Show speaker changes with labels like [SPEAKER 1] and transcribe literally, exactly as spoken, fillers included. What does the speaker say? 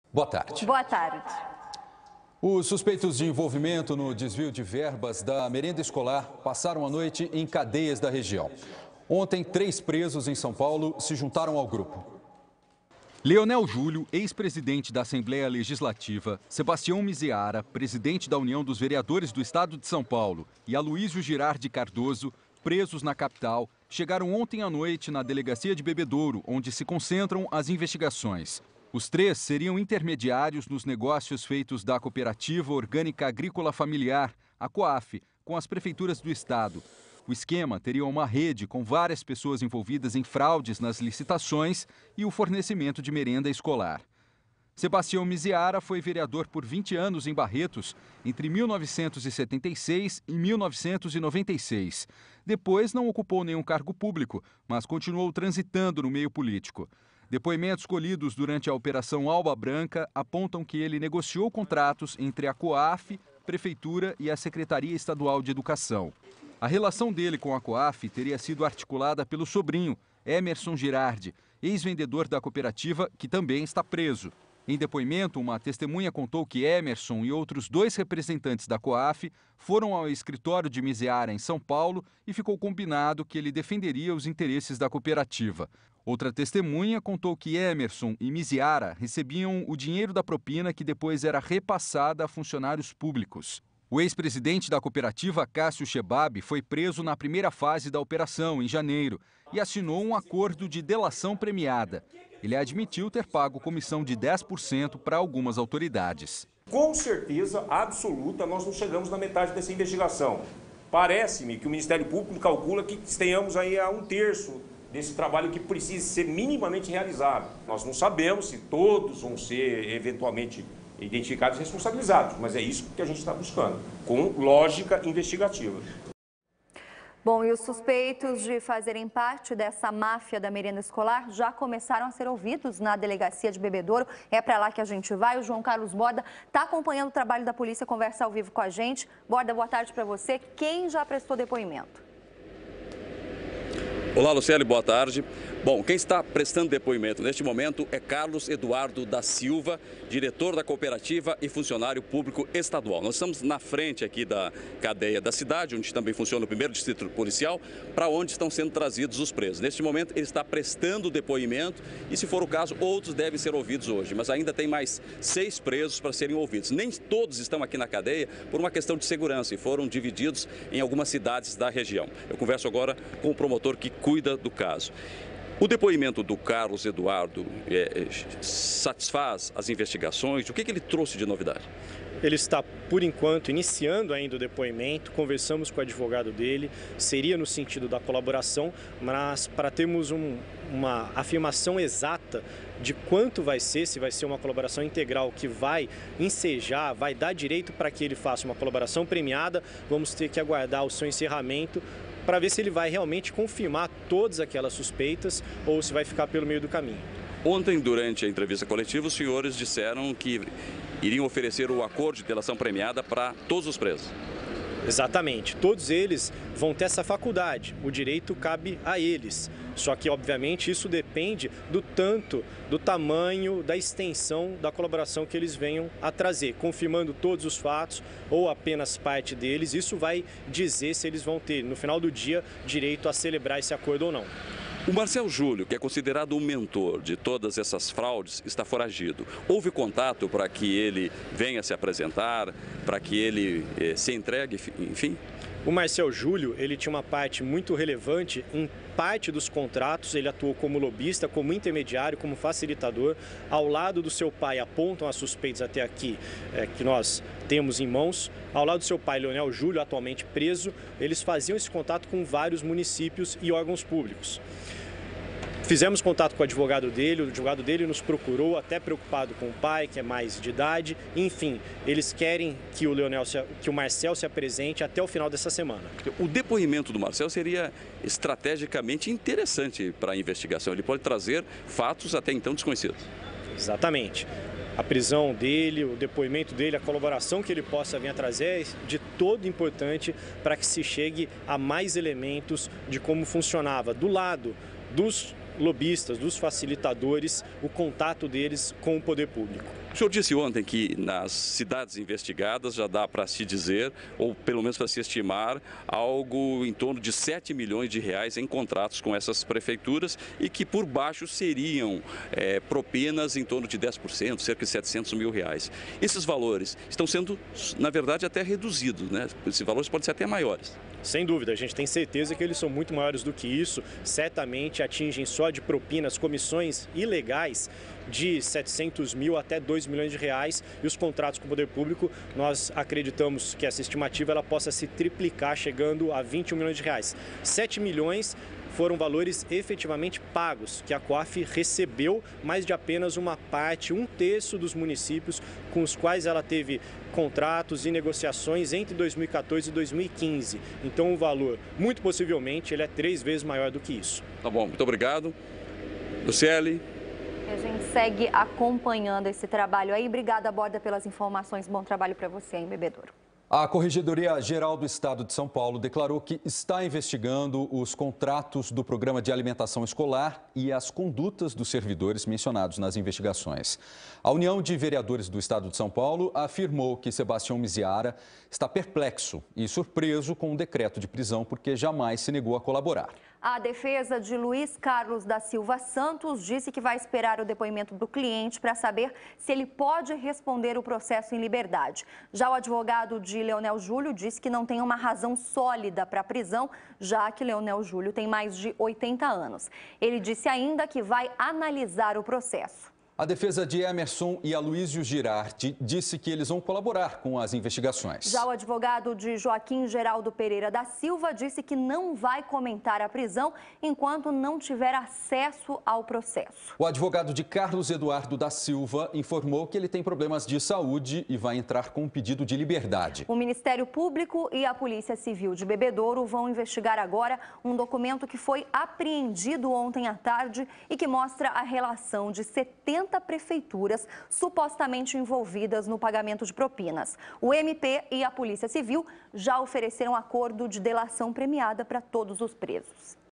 [SPEAKER 1] Boa tarde.
[SPEAKER 2] Boa tarde.
[SPEAKER 1] Os suspeitos de envolvimento no desvio de verbas da merenda escolar passaram a noite em cadeias da região. Ontem, três presos em São Paulo se juntaram ao grupo.
[SPEAKER 3] Leonel Júlio, ex-presidente da Assembleia Legislativa, Sebastião Miziara, presidente da União dos Vereadores do Estado de São Paulo, e Aloísio Girardi Cardoso, presos na capital, chegaram ontem à noite na delegacia de Bebedouro, onde se concentram as investigações. Os três seriam intermediários nos negócios feitos da Cooperativa Orgânica Agrícola Familiar, a COAF, com as prefeituras do estado. O esquema teria uma rede com várias pessoas envolvidas em fraudes nas licitações e o fornecimento de merenda escolar. Sebastião Miziara foi vereador por vinte anos em Barretos, entre mil novecentos e setenta e seis e mil novecentos e noventa e seis. Depois não ocupou nenhum cargo público, mas continuou transitando no meio político. Depoimentos colhidos durante a Operação Alba Branca apontam que ele negociou contratos entre a COAF, Prefeitura e a Secretaria Estadual de Educação. A relação dele com a COAF teria sido articulada pelo sobrinho, Emerson Girardi, ex-vendedor da cooperativa, que também está preso. Em depoimento, uma testemunha contou que Emerson e outros dois representantes da COAF foram ao escritório de Miziara em São Paulo e ficou combinado que ele defenderia os interesses da cooperativa. Outra testemunha contou que Emerson e Miziara recebiam o dinheiro da propina que depois era repassada a funcionários públicos. O ex-presidente da cooperativa, Cássio Chebab, foi preso na primeira fase da operação, em janeiro, e assinou um acordo de delação premiada. Ele admitiu ter pago comissão de dez por cento para algumas autoridades.
[SPEAKER 4] Com certeza absoluta, nós não chegamos na metade dessa investigação. Parece-me que o Ministério Público calcula que tenhamos aí a um terço desse trabalho que precisa ser minimamente realizado. Nós não sabemos se todos vão ser eventualmente identificados e responsabilizados, mas é isso que a gente está buscando, com lógica investigativa.
[SPEAKER 2] Bom, e os suspeitos de fazerem parte dessa máfia da merenda escolar já começaram a ser ouvidos na delegacia de Bebedouro. É para lá que a gente vai. O João Carlos Borda está acompanhando o trabalho da polícia, conversa ao vivo com a gente. Borda, boa tarde para você. Quem já prestou depoimento?
[SPEAKER 5] Olá, Luciele, boa tarde. Bom, quem está prestando depoimento neste momento é Carlos Eduardo da Silva, diretor da cooperativa e funcionário público estadual. Nós estamos na frente aqui da cadeia da cidade, onde também funciona o primeiro distrito policial, para onde estão sendo trazidos os presos. Neste momento, ele está prestando depoimento e, se for o caso, outros devem ser ouvidos hoje. Mas ainda tem mais seis presos para serem ouvidos. Nem todos estão aqui na cadeia por uma questão de segurança e foram divididos em algumas cidades da região. Eu converso agora com o promotor que cuida do caso. O depoimento do Carlos Eduardo é, satisfaz as investigações? O que, que ele trouxe de novidade?
[SPEAKER 6] Ele está, por enquanto, iniciando ainda o depoimento, conversamos com o advogado dele, seria no sentido da colaboração, mas para termos um, uma afirmação exata de quanto vai ser, se vai ser uma colaboração integral que vai ensejar, vai dar direito para que ele faça uma colaboração premiada, vamos ter que aguardar o seu encerramento para ver se ele vai realmente confirmar todas aquelas suspeitas ou se vai ficar pelo meio do caminho.
[SPEAKER 5] Ontem, durante a entrevista coletiva, os senhores disseram que iriam oferecer o acordo de delação premiada para todos os presos.
[SPEAKER 6] Exatamente. Todos eles vão ter essa faculdade. O direito cabe a eles. Só que, obviamente, isso depende do tanto, do tamanho, da extensão da colaboração que eles venham a trazer. Confirmando todos os fatos ou apenas parte deles, isso vai dizer se eles vão ter, no final do dia, direito a celebrar esse acordo ou não.
[SPEAKER 5] O Marcel Júlio, que é considerado o mentor de todas essas fraudes, está foragido. Houve contato para que ele venha se apresentar, para que ele eh, se entregue, enfim?
[SPEAKER 6] O Marcel Júlio, ele tinha uma parte muito relevante em parte dos contratos, ele atuou como lobista, como intermediário, como facilitador. Ao lado do seu pai, apontam as suspeitas até aqui é, que nós temos em mãos. Ao lado do seu pai, Leonel Júlio, atualmente preso, eles faziam esse contato com vários municípios e órgãos públicos. Fizemos contato com o advogado dele, o advogado dele nos procurou, até preocupado com o pai, que é mais de idade. Enfim, eles querem que o, Leonel se, que o Marcel se apresente até o final dessa semana.
[SPEAKER 5] O depoimento do Marcel seria estrategicamente interessante para a investigação. Ele pode trazer fatos até então desconhecidos.
[SPEAKER 6] Exatamente. A prisão dele, o depoimento dele, a colaboração que ele possa vir a trazer é de todo importante para que se chegue a mais elementos de como funcionava do lado dos lobistas, dos facilitadores, o contato deles com o poder público.
[SPEAKER 5] O senhor disse ontem que nas cidades investigadas já dá para se dizer, ou pelo menos para se estimar, algo em torno de sete milhões de reais em contratos com essas prefeituras e que por baixo seriam é, propinas em torno de dez por cento, cerca de setecentos mil reais. Esses valores estão sendo, na verdade, até reduzidos, né? Esses valores podem ser até maiores.
[SPEAKER 6] Sem dúvida, a gente tem certeza que eles são muito maiores do que isso, certamente atingem só de propinas, comissões ilegais de setecentos mil até dois milhões de reais e os contratos com o poder público, nós acreditamos que essa estimativa ela possa se triplicar, chegando a vinte e um milhões de reais. sete milhões foram valores efetivamente pagos, que a COAF recebeu, mas de apenas uma parte, um terço dos municípios com os quais ela teve contratos e negociações entre dois mil e quatorze e dois mil e quinze. Então o valor, muito possivelmente, ele é três vezes maior do que isso.
[SPEAKER 5] Tá bom, muito obrigado. Luciele.
[SPEAKER 2] A gente segue acompanhando esse trabalho aí. Obrigada, Borda, pelas informações. Bom trabalho para você, em Bebedouro.
[SPEAKER 1] A Corregedoria Geral do Estado de São Paulo declarou que está investigando os contratos do Programa de Alimentação Escolar e as condutas dos servidores mencionados nas investigações. A União de Vereadores do Estado de São Paulo afirmou que Sebastião Miziara está perplexo e surpreso com o decreto de prisão porque jamais se negou a colaborar.
[SPEAKER 2] A defesa de Luiz Carlos da Silva Santos disse que vai esperar o depoimento do cliente para saber se ele pode responder o processo em liberdade. Já o advogado de Leonel Júlio disse que não tem uma razão sólida para a prisão, já que Leonel Júlio tem mais de oitenta anos. Ele disse ainda que vai analisar o processo.
[SPEAKER 1] A defesa de Emerson e Aloysio Girardi disse que eles vão colaborar com as investigações.
[SPEAKER 2] Já o advogado de Joaquim Geraldo Pereira da Silva disse que não vai comentar a prisão enquanto não tiver acesso ao processo.
[SPEAKER 1] O advogado de Carlos Eduardo da Silva informou que ele tem problemas de saúde e vai entrar com um pedido de liberdade.
[SPEAKER 2] O Ministério Público e a Polícia Civil de Bebedouro vão investigar agora um documento que foi apreendido ontem à tarde e que mostra a relação de setenta prefeituras supostamente envolvidas no pagamento de propinas. O M P e a Polícia Civil já ofereceram acordo de delação premiada para todos os presos.